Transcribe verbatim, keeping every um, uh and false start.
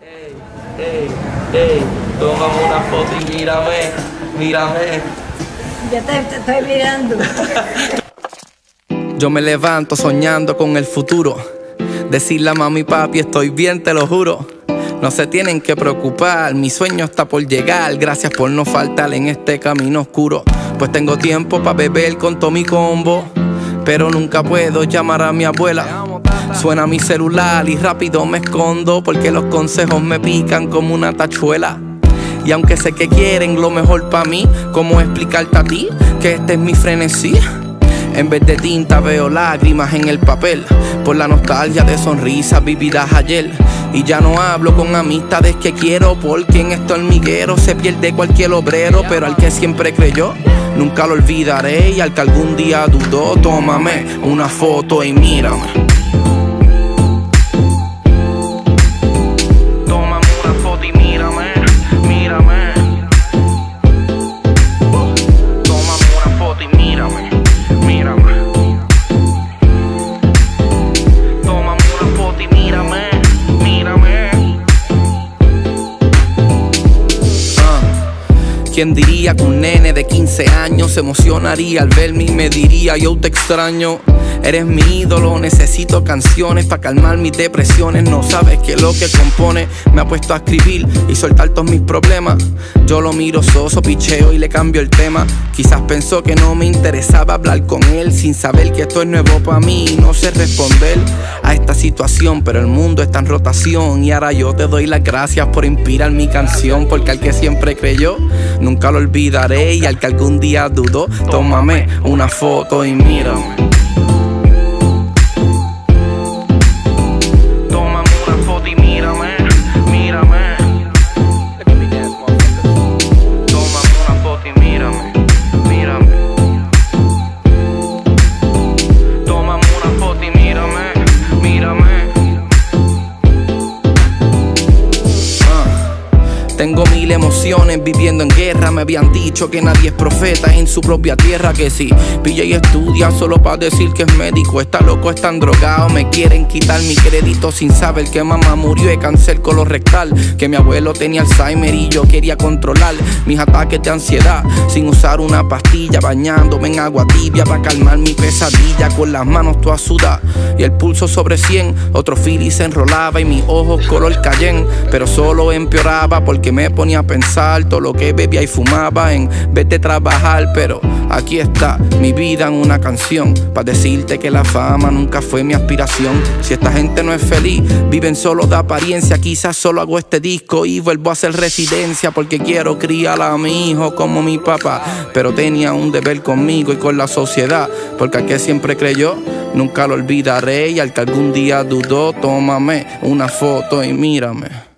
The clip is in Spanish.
Ey, ey, ey, tómame una foto y mírame, mírame. Yo te, te estoy mirando. Yo me levanto soñando con el futuro. Decirle a mami y papi estoy bien, te lo juro. No se tienen que preocupar, mi sueño está por llegar. Gracias por no faltar en este camino oscuro. Pues tengo tiempo pa' beber con todo mi combo, pero nunca puedo llamar a mi abuela. Suena mi celular y rápido me escondo, porque los consejos me pican como una tachuela. Y aunque sé que quieren lo mejor pa' mí, ¿cómo explicarte a ti que este es mi frenesí? En vez de tinta veo lágrimas en el papel, por la nostalgia de sonrisas vividas ayer. Y ya no hablo con amistades que quiero, porque en este hormiguero se pierde cualquier obrero. Pero al que siempre creyó, nunca lo olvidaré. Y al que algún día dudó, tómame una foto y mírame. Tómame una foto y mírame, mírame. Tómame una foto y mírame, mírame. Tómame una foto y mírame, mírame. Ah, ¿quién diría que un nene de quince años se emocionaría al verme y me diría yo te extraño? Eres mi ídolo, necesito canciones para calmar mis depresiones. No sabes que lo que compone me ha puesto a escribir y soltar todos mis problemas. Yo lo miro soso, picheo y le cambio el tema. Quizás pensó que no me interesaba hablar con él, sin saber que esto es nuevo para mí y no sé responder a esta situación. Pero el mundo está en rotación y ahora yo te doy las gracias por inspirar mi canción. Porque al que siempre creyó, nunca lo olvidaré. Y al que algún día dudó, tómame una foto y mírame. Tengo mil emociones viviendo en guerra. Me habían dicho que nadie es profeta en su propia tierra. Que si pilla y estudia solo para decir que es médico, está loco, están drogados. Me quieren quitar mi crédito sin saber que mamá murió de cáncer colorectal, que mi abuelo tenía Alzheimer y yo quería controlar mis ataques de ansiedad sin usar una pastilla, bañándome en agua tibia para calmar mi pesadilla. Con las manos todas sudadas y el pulso sobre cien. Otro fili se enrolaba y mis ojos color Cayenne, pero solo empeoraba porque me ponía a pensar todo lo que bebía y fumaba en vez de trabajar. Pero aquí está mi vida en una canción, para decirte que la fama nunca fue mi aspiración. Si esta gente no es feliz, viven solo de apariencia. Quizás solo hago este disco y vuelvo a hacer residencia, porque quiero criar a mi hijo como mi papá. Pero tenía un deber conmigo y con la sociedad, porque al que siempre creyó, nunca lo olvidaré. Y al que algún día dudó, tómame una foto y mírame.